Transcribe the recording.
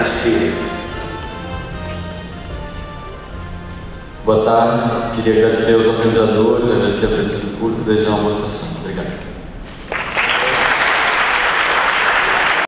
agradecer. Boa tarde, queria agradecer aos organizadores, agradecer a presença do público e desejar uma boa sessão. Obrigado.